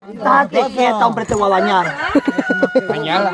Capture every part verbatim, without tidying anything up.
Date quieta, hombre, te voy a bañar. Bañala.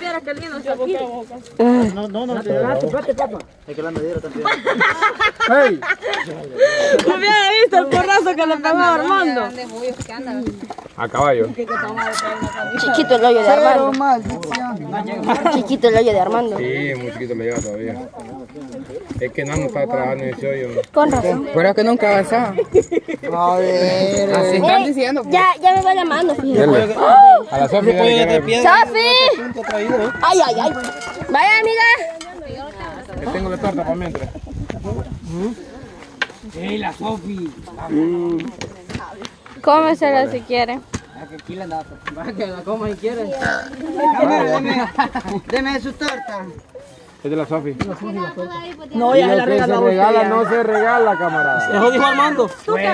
No, no, no, espérate, papá. Es que la medida también. ¡Hey! ¿No había visto el porrazo que le pegó a Armando? A caballo. Chiquito el hoyo de Armando. Chiquito el hoyo de Armando. Sí, muy chiquito me lleva todavía. Es que Nano está trabajando en ese hoyo. Con razón. Pero es que nunca avanzaba. A ver. Así están diciendo. Ya, ya me va llamando, fíjate. Dale. A la Sofía. ¡Sofi! ¡Ay, ay, ay! ¡Vaya, amiga! Que tengo la torta para mientras. ¡Ey, la Sofi! Cómesela si quiere. Aquí la anda. Va que la coma si quiere. Deme su torta. Es de la Sofi. No, ya se la Se regaló. regala, no se regala, camarada. Eso dijo Armando.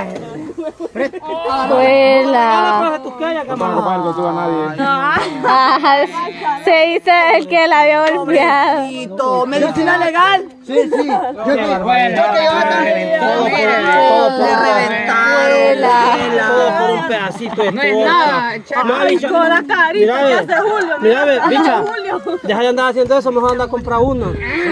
Abuela. tus calles, No tengo compadre con tú a nadie. Ah, se hizo el que la había golpeado. ¿Medicina legal? Sí, sí. Yo te yo te Todo reventaron. Todo por un pedacito de torta. No es nada, chaval. Con la carita que hace Julio. Mira, ve, bicha. Deja de andar haciendo eso, mejor anda a comprar uno.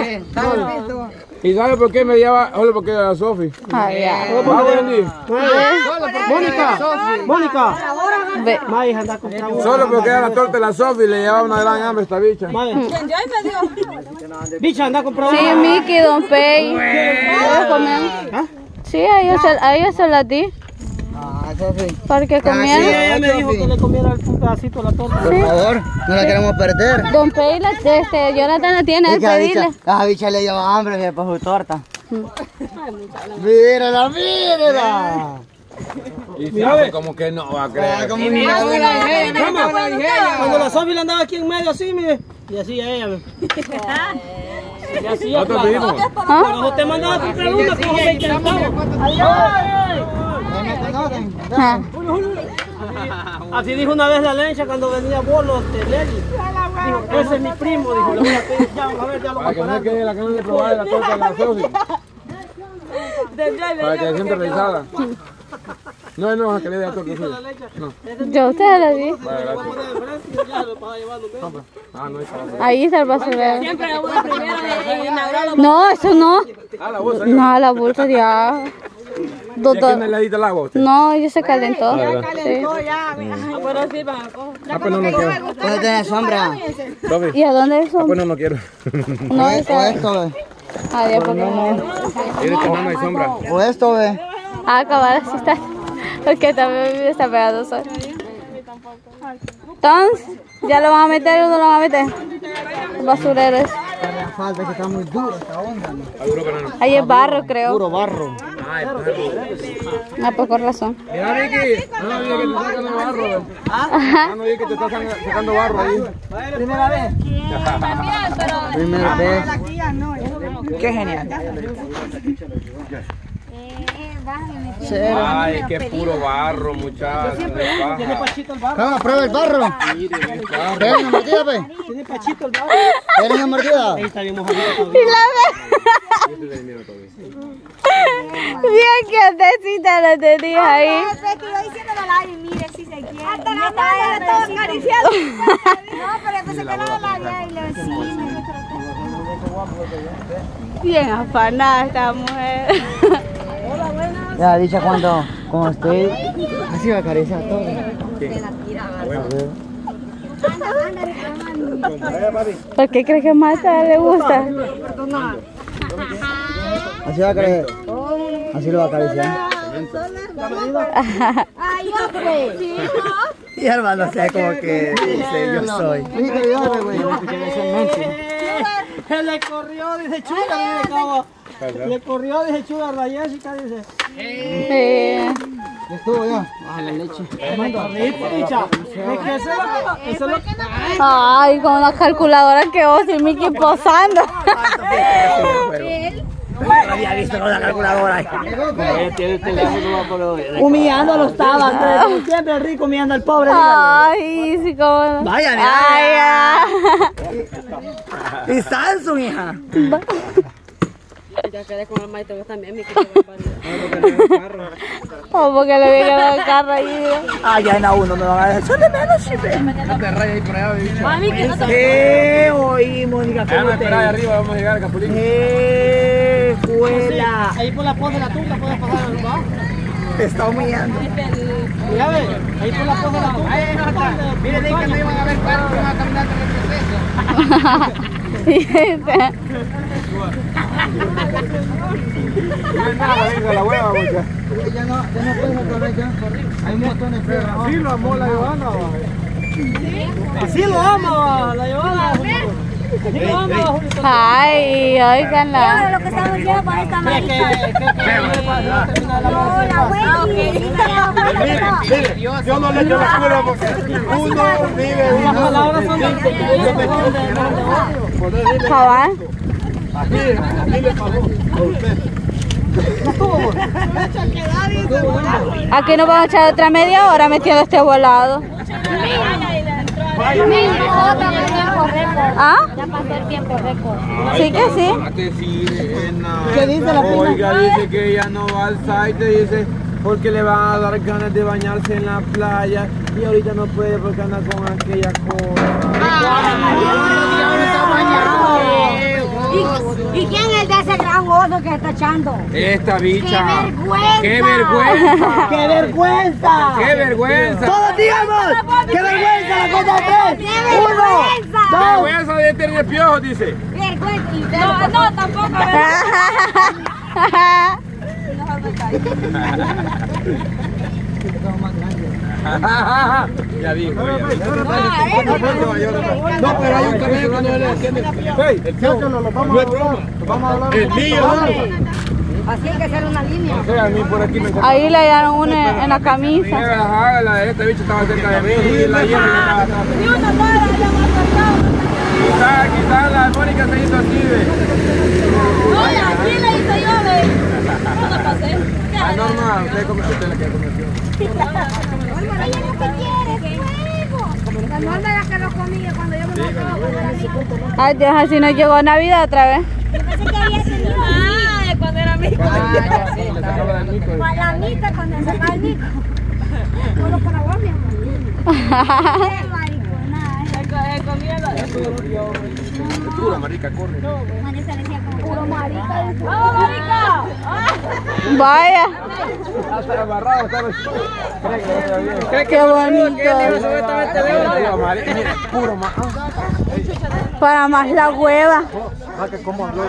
¿Y sabe por qué me lleva? Solo porque era la Sofi. Ay, ya. ¿Va, Wendy? Mónica, Mónica. Ve. May, anda a comprar uno. Solo porque era la torta de la Sofi le llevaba una gran hambre a esta bicha. Bicha, anda a comprar Sí, uno. Mickey, Don Pei. ¿Puedo comer? Sí, a ellos, se, a ellos se las di. Ah, Sofi. Para que Sí, comieran. ella me dijo que le comiera un pedacito de la torta. Por favor, no la queremos perder. Don Pei, la, este, Jonathan la tiene, es pedirle. La bicha le lleva hambre por su torta. Mírala, mírala. Y sabe como que no va a creer. Cuando la Sofi le andaba aquí en medio así, mire. Y así a ella. Y así a Nosotros pedimos. Cuando usted mandaba a comprar una, como se intentaba. Ah. Así dijo una vez la Lencha cuando venía Bolo de Lely. Dijo, ese es mi primo, dijo, le voy a pedir ya, a ver, ya lo Para que no quede la ganas de probar la torta de la Sofi. Para que se sienta realizada. No, no, que le dé la torta suya. No. Yo a ustedes les di. Vale, gracias. Ah, no, está. Ahí está el basurero. No, eso no. Ah, la bolsa. No, la bolsa ya. Do- ¿Y a do- quién le edita el agua a usted? No, ya se calentó. ¿verdad? Sí. Ah, pues no, no quiero. Puede tener sombra. Sofi. ¿Y a dónde es Ah, eso? pues no, no quiero. No, está. esto, ve. Adiós, porque Ahí de tomar no hay sombra. O esto, ve. Ah, acabar así está. Porque también me está pegando sol. Entonces, ¿ya lo van a meter o no lo van a meter? Basurero es. Falta que está muy duro esta onda. Está duro, pero no. Ahí es barro, creo. Puro barro. Ay, Ah, pues con razón. mira, Vicky. No, no, que te está sacando barro. ¿eh? Ah, no, que te está sa- sacando barro ahí. Primera vez. Primera vez. Qué genial. Ay, qué puro barro, muchachos. Tiene pachito el barro. Vamos, prueba el barro. Pega una mordida, pe. Tiene pachito el barro. Pega una mordida. Ahí está bien mojadito. Y la ve. Bien que andecita la tenía ahí. Es que yo diciéndole al aire, mire si se quiere. Hasta la madre le estaba acariciando. No, pero después se quedó la labia y le decía. Bien afanada esta mujer. Ya, dicha cuando, cuando estoy, así va a acariciar todo. ¿Por qué crees que Marta le gusta? Así va a acariciar. Así lo va a acariciar. Ay, hombre. Y hermano, o sea, como que dice, yo soy. Se le corrió, dice Chuga, dice cabo. Le corrió, dice Chuga, la Jessica, dice. Sí. Estuvo ya. Baja la leche. Rico, dicha. Es que eso es lo que... Ay, con una calculadora que vos y Mickey posando. No había visto con la calculadora. Humillándolo estaba, Andrés, como siempre rico humillando al pobre. Ay, sí, como no. Vaya, mira. Ay, ya. Y Samsung, hija. ya quedé con el maestro que también me quedó O porque le había quedado el carro ahí. Ah, ya en a uno me van a dejar. Son de menos, sí, ve. No te rayas ahí por allá, bicho. Mami, que no te... Eh, oí, Mónica, Vamos a esperar ahí arriba, vamos a llegar, Capulín. Eh, escuela. Ahí por la poza de la tuca puedes pasar, ¿no? Te está humillando. Mira, ve, ahí por la poza de la tuca. Ahí no está. Miren ahí que no iban a ver cuánto que van a caminar en el proceso. No es nada, venga la hueva, mucha. Ya no, ya no puedes correr ya. Hay montones de perros. Sí, lo amó la Giovanna. Así lo ama la Giovanna. Ay, oiganla. Lo que estamos viendo con esta ¿Qué, qué, qué, qué? Yo no le echo la culpa porque uno vive Las uno. palabras son de Cabal. Así, así le pasó a usted. Aquí nos vamos a echar otra media hora metiendo este volado. ¿Ah? Ya pasó el tiempo récord. Sí que sí. ¿Qué dice la prima? Oiga, dice que ella no va al site, dice, porque le van a dar ganas de bañarse en la playa y ahorita no puede porque anda con aquella cosa. ¿Y, ¿Y quién es de ese gran oso que está echando? Esta bicha. ¡Qué vergüenza! ¡Qué vergüenza! ¡Qué vergüenza! ¡Qué vergüenza! ¡Todos digamos! ¡Qué vergüenza! ¡La cuenta de tres! ¡Qué ¡Uno! vergüenza! ¡Dos! ¡Vergüenza de tener piojos, dice! Vergüenza. Y No, no, tampoco. Ya dijo. No, pero hay un camello que no le entiende. ¡Hey! El piojo no lo vamos a hablar. Vamos a hablar. El niño. Así hay que hacer una línea. No sé, a mí por aquí me sacó. Ahí le hallaron una en la camisa. La de este bicho estaba cerca de mí y la llena estaba atrás. Ni una mala, ya más Quizás, quizás la Mónica se hizo así, ve. Oye, aquí le hice yo, ve. No te pasé. Ah, normal, usted come, usted la que comió. ella lo que quiere es fuego. La norma era que lo comía cuando yo me lo acabo de la vida. Ay, Dios, así nos llegó Navidad otra vez. Yo pensé que había tenido Ah, cuando era mi hijo. Le sacaba del mico. la mica cuando se sacaba el mico. Solo para vos, mi amor. Qué mariconada, ¿eh? Se comía la... Pura marica, corre. Vanessa decía como puro marica. ¡Vamos, marica! Vaya, Hasta amarrado, estaba así. qué bonito. Mira, puro ma. Para más la hueva. Ah, que cómo habló.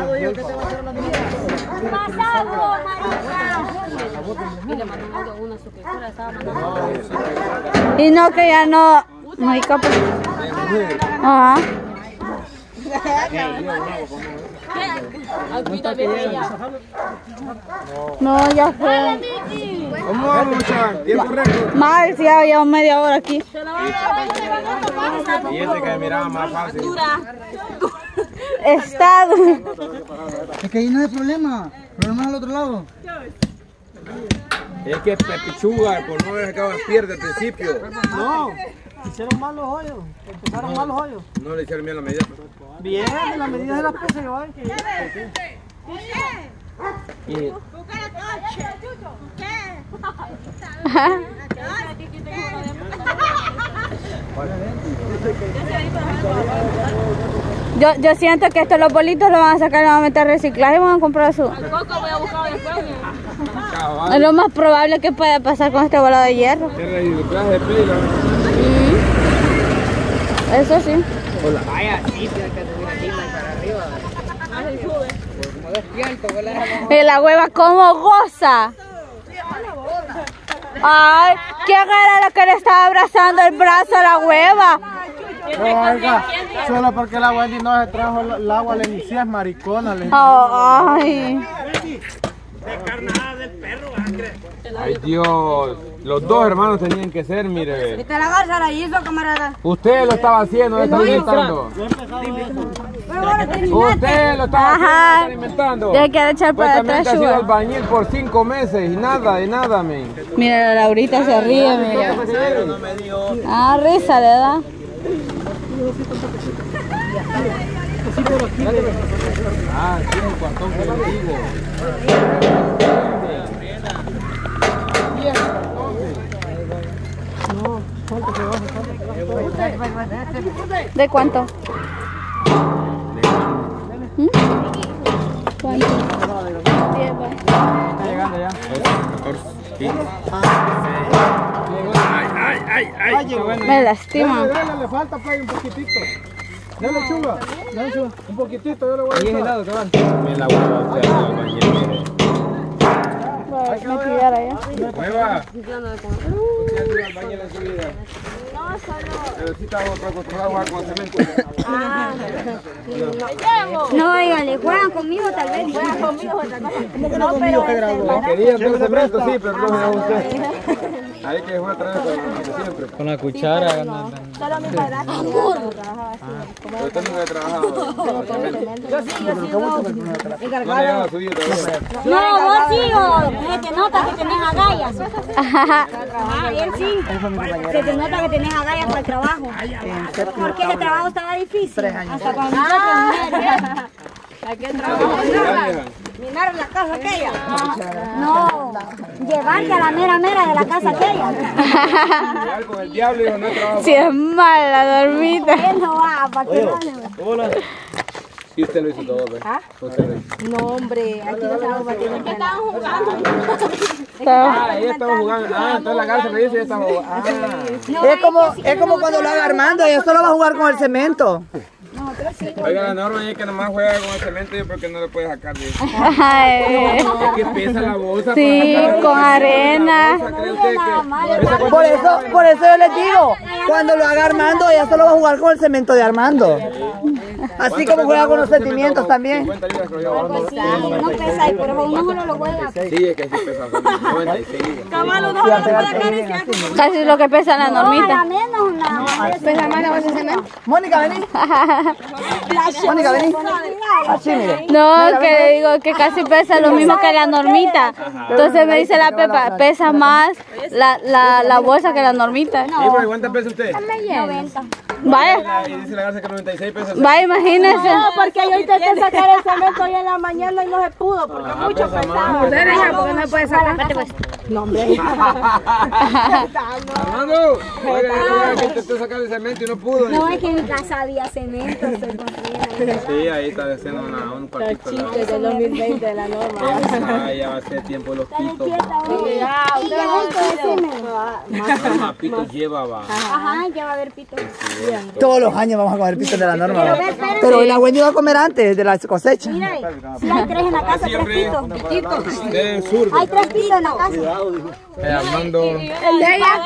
Pasado, marica. Y no, que ya no. No hay capa. Ajá. No, ya fue. ¿Cómo vamos, muchachos? Tiempo récord. Mal, si ya llevo media hora aquí. Y este que miraba más fácil. Estado. Es que ahí no hay problema. El problema es al otro lado. Es que Pepichuga, por no haber sacado las piernas al principio. No, hicieron mal los hoyos. Empezaron mal los hoyos. No le hicieron bien la medida. Bien, la medida de las pesas, yo hay. Y Yo, yo siento que estos los bolitos los van a sacar y van a meter a reciclaje y van a comprar su. Coco voy a buscar después. Es lo más probable que pueda pasar con este volado de hierro. qué reciclaje de pila. Eso sí. Y la hueva como goza. Ay, ¿quién era la que le estaba abrazando el brazo a la hueva? Oiga, solo porque la Wendy no se trajo el agua, le inicia es maricona. Le... Oh, ay. Ay, Dios. Los dos hermanos tenían que ser, mire. Que la garza la hizo, camarada. Usted lo estaba haciendo, lo estaba inventando. Pero ahora terminaste. Usted lo estaba haciendo, lo Ajá. estaba inventando. Ya quiere echar para Supuestamente atrás, ha sido Shua. albañil por cinco meses y nada, de nada, men. Mira, la Laurita se ríe, mira. Ah, risa le da. Ah, sí, el cuartón que le digo. ¿De cuánto? ¿Mm? ¿Cuánto? diez, va. Está llegando ya. catorce, quince. Ay, ay, ay. Llegó. Me lastima. Dale, dale, le falta play un poquitito. Dale lechuga, dale lechuga. Un poquitito, yo le voy a echar. helado, cabal. Me la voy a hacer al bañero. Me pillara ya. Mueva. Al bañero en su vida. No, solo. Pero sí estamos acostumbrados a jugar con cemento. No, dígale, juegan conmigo tal vez. Juegan conmigo otra cosa. No, pero Querían ver cemento, sí, pero no me da usted. Hay que jugar otra vez como siempre. Con la cuchara. solo mi padrastro trabajaba así. Pero usted nunca ha trabajado. Yo sí, yo sí. No le haga suyo todavía. No, vos sí, o se te nota que tenés agallas. Ah, él sí. Se te nota que tenés agallas para el trabajo. ¿Por qué el trabajo estaba difícil? Tres años. Hasta cuando nosotros aquí el trabajo. Minar la casa aquella. No, llevarte a la mera mera de la casa aquella. Con el diablo y no trabajo. Si es mala, dormita. Él no va, para que no. Y usted lo hizo todo, ¿ves? ¿Ah? Usted lo hizo. No, hombre, aquí no estamos batiendo. ¿Qué estaban jugando? Ah, ella estaba jugando. Ah, entonces la casa me dice, ella estaba jugando. Ah. Es como, es como cuando lo haga Armando, ella solo va a jugar con el cemento. Oiga, la norma es que nomás juega con el cemento y porque no le puede sacar de eso. Ay, Es que pesa la bolsa. sí, para sacar con la arena. bolsa. ¿Cree usted que- Por eso, por eso yo les digo, cuando lo haga Armando, ella solo va a jugar con el cemento de Armando. Así como juega con los sentimientos también. cincuenta libras creo yo. Pues sí, no pesa, y por eso uno solo lo juega. Sí, es que sí pesa. noventa y seis libras. Cabal, uno solo lo puede acariciar. Casi lo que pesa la No, a la normita. menos una. ¿Pesa más la bolsa de cemento? Mónica, vení. Mónica, vení. Así, mire. No, que le digo que casi pesa lo mismo que la normita. Entonces me dice la Pepa, pesa más la, la, la bolsa que la normita. Sí, pero ¿cuánto pesa usted? noventa. Vaya, Y dice la garza que noventa y seis pesos. vaya, imagínese. No, porque yo intenté sacar el cemento hoy en la mañana y no se pudo, porque Ah, mucho pesa pesaba. más. Usted deja porque no puede sacar. Armando, oiga, que intentó sacar el cemento y no pudo. No, es que en mi casa había cemento, estoy confiando. Sí, ahí está haciendo una, un cuartito. Desde el dos mil veinte de la norma. Ah, ya va a ser tiempo los pitos. Y ya, Más pitos lleva, va. Ajá, ya va a haber pito. Todos los años vamos a comer pitos de la norma. Pero la Wendy va a comer antes de la cosecha. Mira, si hay tres en la casa, tres Siempre pitos. del sur. Hay tres pitos en la casa. Eh, Armando. El de ella.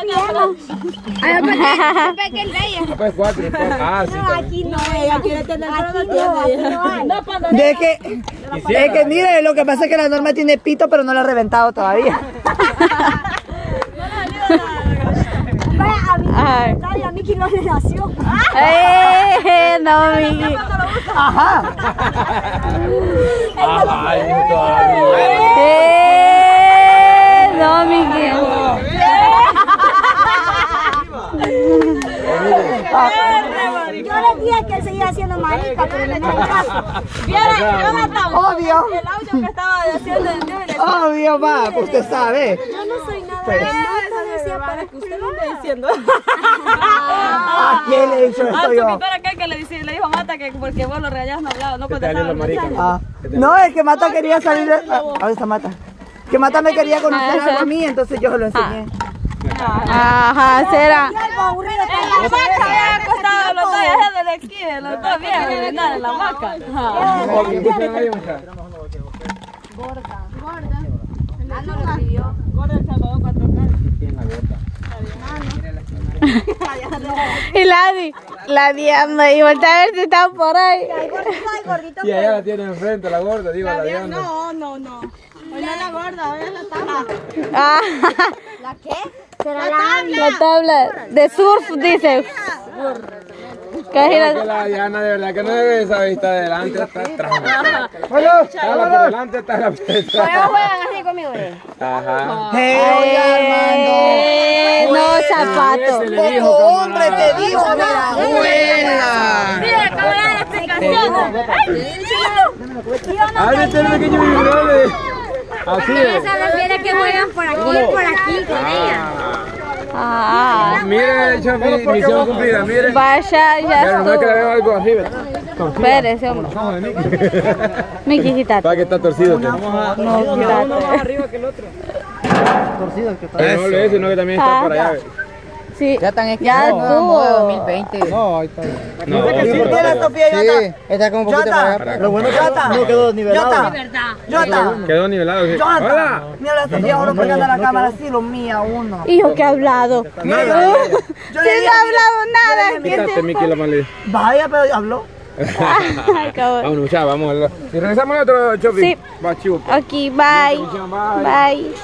Ah, pues cuatro. pues. Ah, sí. No, aquí no, ella quiere tener aquí no, aquí no hay. De que, es que mire, lo que pasa es que la norma tiene pito, pero no la ha reventado todavía. Vaya, a mí, Ay. y a Miki no le nació. Eh, no, Miki. Ajá. Ay, todavía. Eh, no, Miki. Yo le dije que él seguía haciendo marica, pero no me hizo caso. Obvio. El audio que estaba haciendo el nene. Obvio, va, pues usted sabe. Yo no soy nada Pues. de nada, decía para que usted lo vea. Diciendo. ¿A quién le he dicho Ah, esto su yo? pintor aquel que le, dice, le dijo a Mata que porque vos lo regañabas no hablaba, no contestaba. Ah, no, es que Mata quería salir. de- ah, ¿dónde está Mata? Que Mata me quería conocer algo a mí, entonces yo se lo enseñé. Ajá, será. Algo aburrido está en La la maca casa. había acostado los dos allá de la esquina, los dos bien, de nada en la maca. Ok, pusieron ahí, muchachos. Y la di, la di anda y voltea a ver si está por ahí. Ay, gordito, ay, gordito. Y allá la tiene enfrente, la gorda, digo, la Diana. No, no, no. Hoy no es la gorda, hoy es la tabla. Ah, ¿La qué? Será la la tabla de surf, dice. Que es Que la- la Diana de verdad que no debe esa vista de adelante, está atrás. Bueno, Está la por delante, está la por detrás. juegan así conmigo, eh. Ajá. hey, oye, Eh, no zapatos. Se le dijo, Armando. Otro hombre camarada. te dijo, mira, abuela. Mira, acabo de dar explicación. Ay, este es el pequeño vibrole. Así es. Esa refiere que juegan por aquí y por aquí con ella. Ah, Mire, Chofi, misión cumplida, mire. vaya, ya Pero no es que le estuvo. veo algo así, ¿verdad? Espérese, hombre. Miki, quítate. Para que está torcido usted. No, quítate. Torcido el que está. Pero no lo es, sino que también está por allá. Sí, Ya están ya estuvo. dos mil veinte. No, ahí está. No, ¿Por qué la Sofía Yota? Sí, está como un poquito para allá. Lo bueno que Yota no quedó nivelado. Yota, Yota, quedó nivelado. ¿Sí? Yota. Hola. Mira la Sofía uno pegando a la cámara así, lo mía uno. Hijo, que ha hablado. Nada. Yo Sí, le no dije, ha hablado nada. Quítate, Miki, la maleta. vaya, pero habló. Ay, cabrón. Vamos, ya, vamos. Y regresamos al otro, Chofi. Sí. Va, chivo. Aquí, bye. Bye. Bye.